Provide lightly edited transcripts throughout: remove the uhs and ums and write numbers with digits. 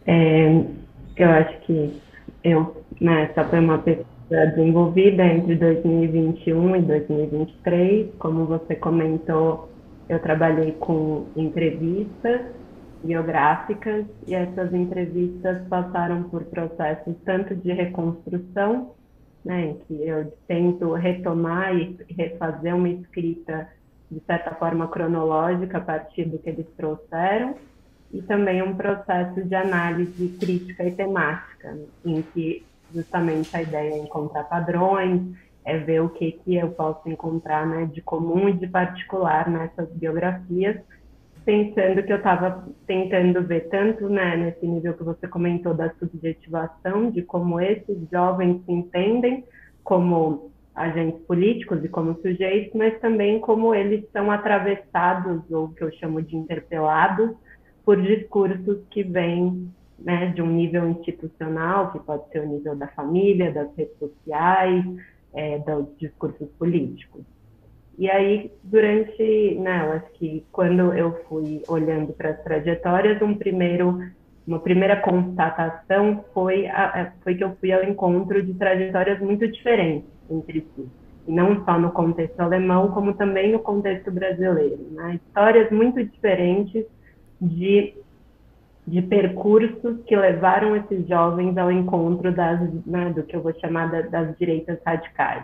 É, eu acho que essa foi uma pesquisa desenvolvida entre 2021 e 2023. Como você comentou, eu trabalhei com entrevistas biográficas e essas entrevistas passaram por processos tanto de reconstrução, né, em que eu tento retomar e refazer uma escrita de certa forma cronológica a partir do que eles trouxeram, e também um processo de análise crítica e temática, em que justamente a ideia é encontrar padrões, é ver o que eu posso encontrar, né, de comum e de particular nessas biografias, pensando que eu estava tentando ver tanto, né, nesse nível que você comentou da subjetivação, de como esses jovens se entendem como agentes políticos e como sujeitos, mas também como eles são atravessados, ou que eu chamo de interpelados, por discursos que vêm, né, de um nível institucional, que pode ser o nível da família, das redes sociais, dos discursos políticos. E aí, durante, né, eu acho que quando eu fui olhando para as trajetórias, uma primeira constatação foi que eu fui ao encontro de trajetórias muito diferentes entre si. E não só no contexto alemão, como também no contexto brasileiro. Né? Histórias muito diferentes de, de percursos que levaram esses jovens ao encontro né, do que eu vou chamar das direitas radicais.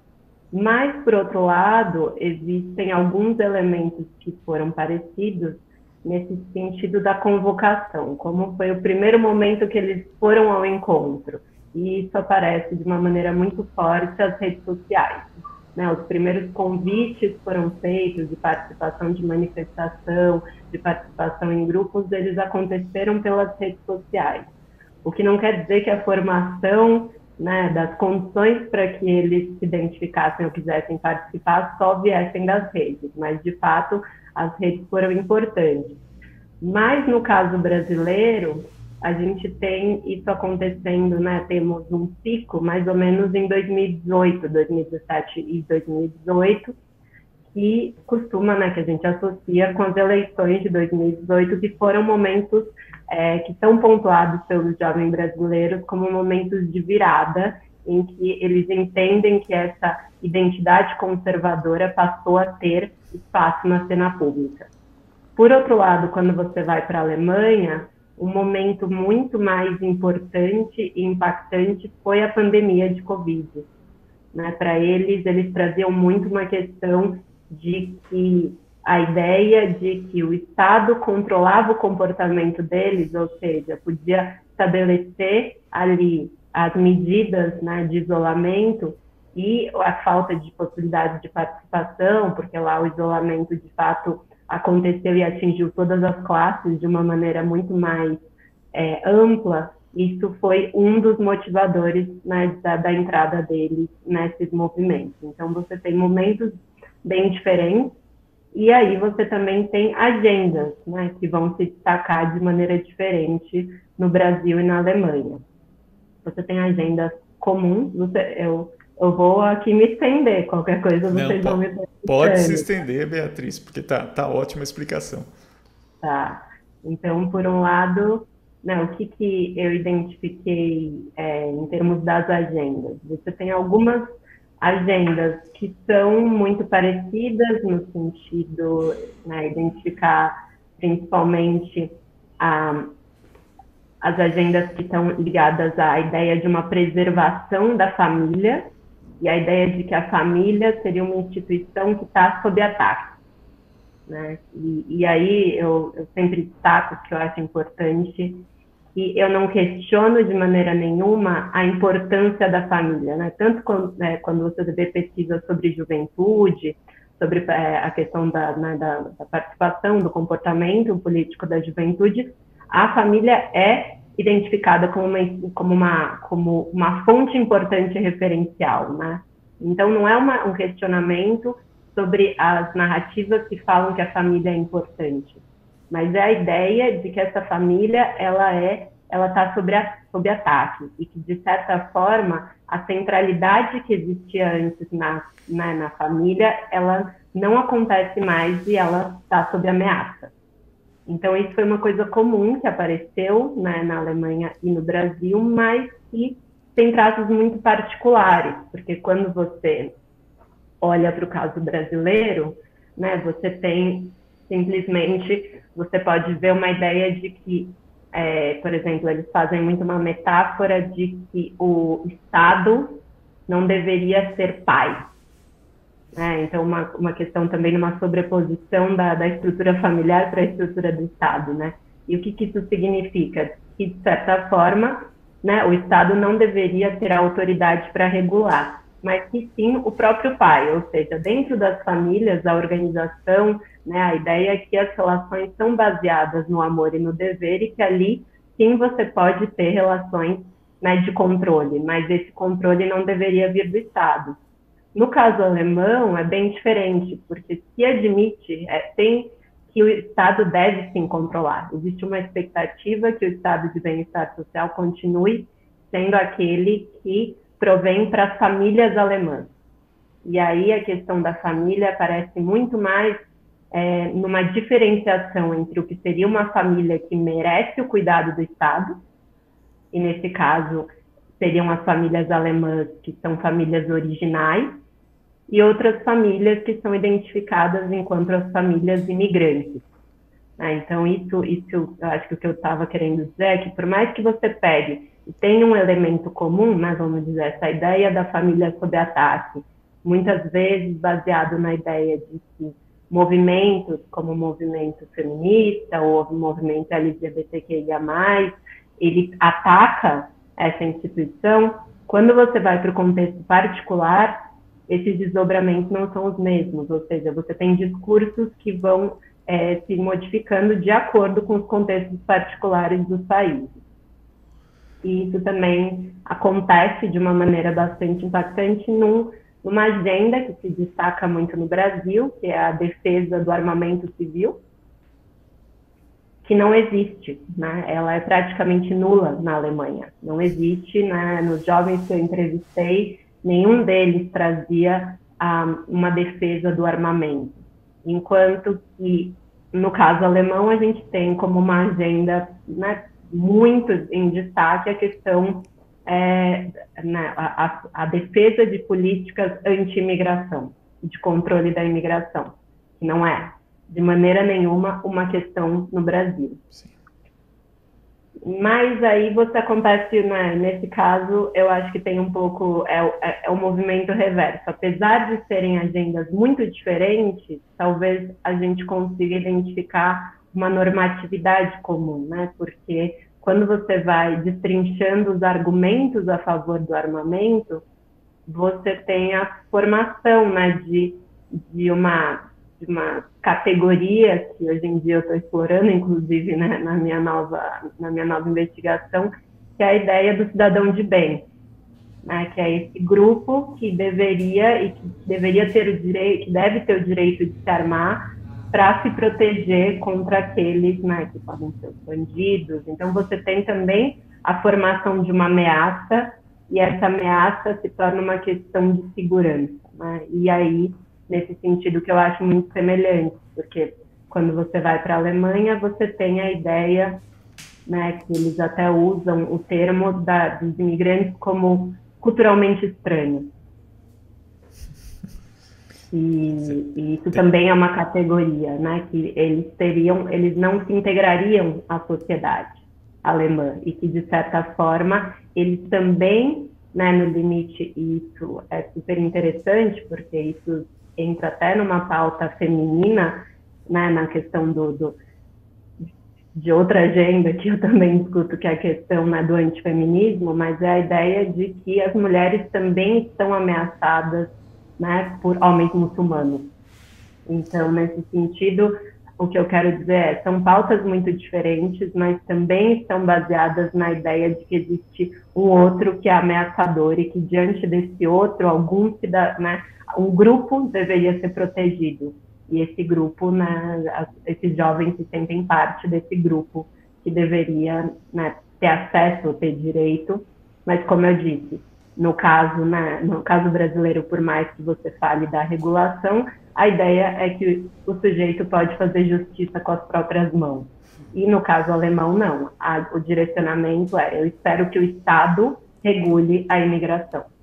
Mas, por outro lado, existem alguns elementos que foram parecidos nesse sentido da convocação, como foi o primeiro momento que eles foram ao encontro. E isso aparece de uma maneira muito forte nas redes sociais. Né? Os primeiros convites foram feitos de participação de manifestação, de participação em grupos, eles aconteceram pelas redes sociais. O que não quer dizer que a formação, né, das condições para que eles se identificassem ou quisessem participar só viessem das redes, mas de fato as redes foram importantes. Mas no caso brasileiro, a gente tem isso acontecendo, né? Temos um pico mais ou menos em 2018, 2017 e 2018, que costuma, né, que a gente associa com as eleições de 2018, que foram momentos que são pontuados pelos jovens brasileiros como momentos de virada, em que eles entendem que essa identidade conservadora passou a ter espaço na cena pública. Por outro lado, quando você vai para a Alemanha, um momento muito mais importante e impactante foi a pandemia de Covid. Né? Para eles, eles traziam muito uma questão de que a ideia de que o Estado controlava o comportamento deles, ou seja, podia estabelecer ali as medidas, né, de isolamento e a falta de possibilidade de participação, porque lá o isolamento de fato aconteceu e atingiu todas as classes de uma maneira muito mais ampla. Isso foi um dos motivadores, né, da entrada deles nesses movimentos. Então, você tem momentos bem diferentes, e aí você também tem agendas, né, que vão se destacar de maneira diferente no Brasil e na Alemanha. Você tem agendas comuns, eu vou aqui me estender, qualquer coisa Não, vocês vão me pode se perguntando. estender, Beatriz, porque tá ótima a explicação. Tá? Então, por um lado, né, o que eu identifiquei em termos das agendas? Você tem algumas agendas que são muito parecidas no sentido, né, identificar principalmente a, as agendas que estão ligadas à ideia de uma preservação da família e a ideia de que a família seria uma instituição que está sob ataque. Né? E aí eu sempre destaco que eu acho importante que eu não questiono de maneira nenhuma a importância da família, né? Tanto quando você vê pesquisas sobre juventude, sobre a questão da participação, do comportamento político da juventude, a família é identificada como uma fonte importante e referencial, né? Então, não é um questionamento sobre as narrativas que falam que a família é importante, mas é a ideia de que essa família ela está sob ataque e que, de certa forma, a centralidade que existia antes na família, ela não acontece mais e ela está sob ameaça. Então, isso foi uma coisa comum que apareceu, né, na Alemanha e no Brasil, mas que tem traços muito particulares, porque quando você olha para o caso brasileiro, né, você tem simplesmente, você pode ver uma ideia de que, por exemplo, eles fazem muito uma metáfora de que o Estado não deveria ser pai, né? Então, uma questão também numa sobreposição da estrutura familiar para a estrutura do Estado, né? E o que isso significa? Que, de certa forma, né, o Estado não deveria ter autoridade para regular, mas que sim o próprio pai, ou seja, dentro das famílias, a organização, né, a ideia é que as relações são baseadas no amor e no dever e que ali sim você pode ter relações, né, de controle, mas esse controle não deveria vir do Estado. No caso alemão, é bem diferente, porque se admite, tem que o Estado deve sim controlar. Existe uma expectativa que o Estado de bem-estar social continue sendo aquele que provém para as famílias alemãs. E aí a questão da família aparece muito mais numa diferenciação entre o que seria uma família que merece o cuidado do Estado, e nesse caso seriam as famílias alemãs, que são famílias originais, e outras famílias que são identificadas enquanto as famílias imigrantes. Então, isso eu acho que o que eu estava querendo dizer é que, por mais que você pegue e tenha um elemento comum, né, vamos dizer, essa ideia da família sob ataque, muitas vezes baseado na ideia de que movimentos como o movimento feminista ou o movimento LGBTQIA+, ele ataca essa instituição, quando você vai para o contexto particular, esses desdobramentos não são os mesmos, ou seja, você tem discursos que vão se modificando de acordo com os contextos particulares dos países. E isso também acontece de uma maneira bastante impactante numa agenda que se destaca muito no Brasil, que é a defesa do armamento civil, que não existe, né? Ela é praticamente nula na Alemanha. Não existe, né? Nos jovens que eu entrevistei, nenhum deles trazia uma defesa do armamento. Enquanto que, no caso alemão, a gente tem como uma agenda, né, muito em destaque a questão, né, a defesa de políticas anti-imigração, de controle da imigração, que não é, de maneira nenhuma, uma questão no Brasil. Sim. Mas aí você acontece, né, nesse caso, eu acho que tem um pouco, o movimento reverso. Apesar de serem agendas muito diferentes, talvez a gente consiga identificar uma normatividade comum, né? Porque quando você vai destrinchando os argumentos a favor do armamento, você tem a formação, né, de uma categoria que hoje em dia eu estou explorando, inclusive, né, na minha nova investigação, que é a ideia do cidadão de bem, né, que é esse grupo que deveria ter o direito, que deve ter o direito de se armar para se proteger contra aqueles, né, que podem ser os bandidos. Então você tem também a formação de uma ameaça, e essa ameaça se torna uma questão de segurança, né? E aí, nesse sentido que eu acho muito semelhante, porque quando você vai para a Alemanha, você tem a ideia, né, que eles até usam o termo dos imigrantes como culturalmente estranhos. E isso também é uma categoria, né, que eles não se integrariam à sociedade alemã e que, de certa forma, eles também, né, no limite, isso é super interessante, porque isso entra até numa pauta feminina, né, na questão de outra agenda que eu também discuto, que é a questão, né, do antifeminismo, mas é a ideia de que as mulheres também estão ameaçadas, né, por homens muçulmanos. Então, nesse sentido, o que eu quero dizer são pautas muito diferentes, mas também estão baseadas na ideia de que existe um outro que é ameaçador e que, diante desse outro, né, um grupo deveria ser protegido. E esse grupo, né, esses jovens se sentem parte desse grupo que deveria, né, ter acesso, ter direito, mas, como eu disse, No caso, né, no caso brasileiro, por mais que você fale da regulação, a ideia é que o sujeito pode fazer justiça com as próprias mãos. E no caso alemão, não. O direcionamento é: eu espero que o Estado regule a imigração.